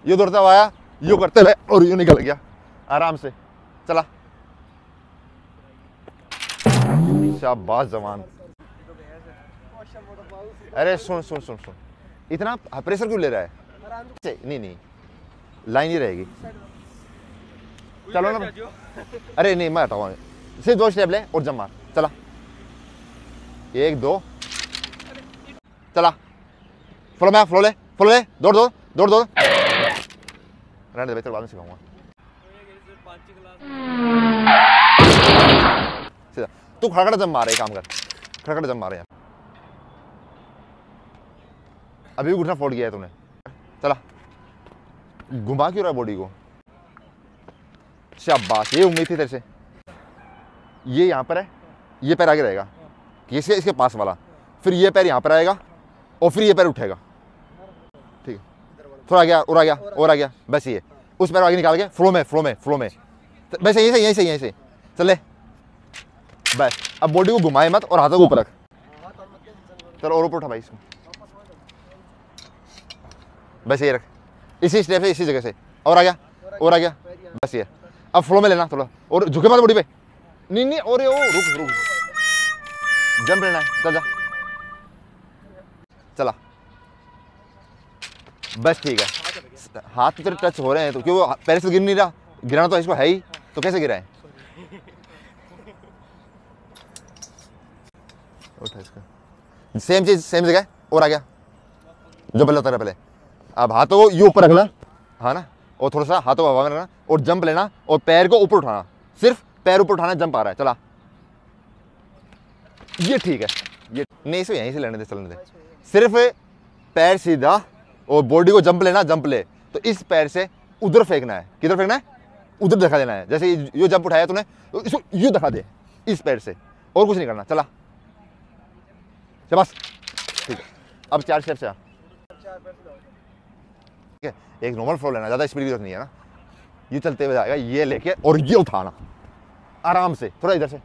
ये दौड़ता हुआ आया, यूं करते हुए और यूं निकल गया आराम से। चला, शाबाश जवान। अरे सुन सुन सुन सुन, इतना प्रेशर क्यों ले रहा है? नहीं नहीं, लाइन ही रहेगी। चलो ना, अरे नहीं मैं हटाऊंगा, सिर्फ 2 स्टेप ले और जम मार। चला, 1 2, चला, फ्लो में, फ्लो ले, फ्लो ले, दौड़ दौड़ दौड़ दौड़। रहने दे भाई, तेरे बाद में सिखाऊंगा। सीधा तू खड़खड़ा जम मार, एक काम कर, खड़खड़ा जम मारे। अभी भी घुटना फोड़ गया है तूने। चला, घुमा क्यों रहा है बॉडी को? शाबाश, ये उम्मीद थी तेरे से। ये यहाँ पर है, ये पैर आगे रहेगा, इसके पास वाला, फिर ये पैर यहाँ पर आएगा और फिर ये पैर उठेगा। ठीक है, थोड़ा आ गया और आ गया और आ गया, बस ये उस पैर आगे निकाल के फ्लो में फ्लो में फ्लो में, बस यहीं से यहीं से यहीं से चले बस। अब बॉडी को घुमाए मत और हाथों को ऊपर रख। चलो और ऊपर उठा भाई इसको, बस ये रख, इसी स्टेप से, इसी जगह से, और आ गया और आ गया, बस ये। अब फ्लो में लेना थोड़ा, और झुके मत बॉडी पे, नहीं नहीं, और रुक रुक, जंप लेना है, चल जा, चला, बस ठीक है। हाथ तो तेरे टच हो रहे हैं तो क्यों, पैर से गिर नहीं रहा, गिराना तो इसको है ही, तो कैसे गिरा है? उठा इसका, सेम चीज सेम जगह, और आ गया जो पहले होता था पहले। अब हाथों को यूं ऊपर रखना, हाँ ना, और थोड़ा सा हाथों को हवा में रखना और जंप लेना और पैर को ऊपर उठाना, सिर्फ पैर ऊपर उठाना, जंप आ रहा है। चला, ये ठीक है, ये नहीं, इसे यहीं से लेने दे, चलने दे, सिर्फ पैर सीधा और बॉडी को जंप लेना, जंप ले तो इस पैर से उधर फेंकना है। किधर फेंकना है? उधर दिखा देना है। जैसे ये जंप उठाया तूने तो इसको यूं दिखा दे इस पैर से, और कुछ नहीं करना। चला, बस ठीक है। अब 4 स्टेप से ठीक है, एक नॉर्मल फ्लो लेना, ज़्यादा स्पीड की जरूरत नहीं है ना। ये चलते हुए जाएगा, ये लेके और ये उठाना आराम से, थोड़ा इधर से,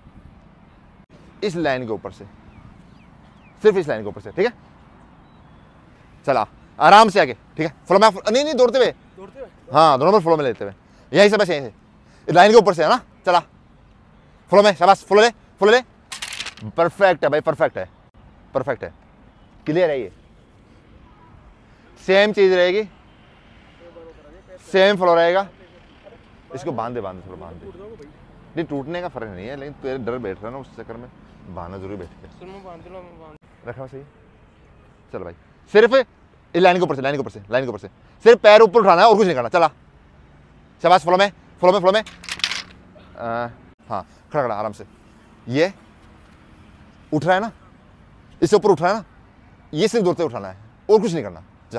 इस लाइन के ऊपर से, सिर्फ इस लाइन के ऊपर से, ठीक है। चला आराम से आगे, ठीक है, फ्लो में, नहीं नहीं, दौड़ते हुए, हाँ नॉर्मल फ्लो में लेते हुए, यहीं से, बस यहीं से, लाइन के ऊपर से, है ना। चला, फ्लो में, शाबाश, फ्लो ले, फ्लो ले, परफेक्ट है भाई, परफेक्ट है, परफेक्ट है, क्लियर है। ये सेम चीज रहेगी, सेम फ्लो रहेगा। इसको बांध दे, बांध दे, थोड़ा बांध दे, नहीं टूटने का फर्क नहीं है, लेकिन तेरे डर बैठ रहा है ना, उस चक्कर में बांधना जरूरी बैठ गया, रखा सही। चल भाई, सिर्फ लाइन के ऊपर से, लाइन के ऊपर से, लाइन के ऊपर से, सिर्फ पैर ऊपर उठाना है और कुछ नहीं करना। चला, शाबाश, फ्लो में, फ्लो में, फ्लो में, हाँ खड़ा खड़ा आराम से, ये उठ रहा है ना, इससे ऊपर उठ रहा है ना, ये सिर्फ दौड़ते उठाना है और कुछ नहीं करना। जा,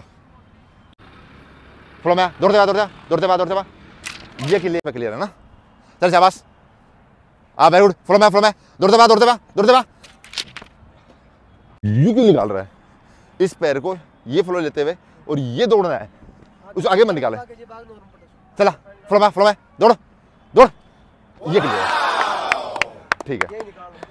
फ्लो में, दौड़ते हुआ, दौड़ते हुआ, दौड़ते हुआ, दौड़ते हुआ, ये क्लियर है ना। चल शाबाश, वेरी गुड, फ्लो में, फ्लो में, दौड़ते हुआ, दौड़ते हुआ, दौड़ते हुआ। ये क्यों निकाल रहा है? इस पैर को ये फ्लो लेते हुए और ये दौड़ना है, उस आगे मत निकाले। चला, फ्लो में, फ्लो में, दौड़ दौड़, ये क्लियर है, ठीक है।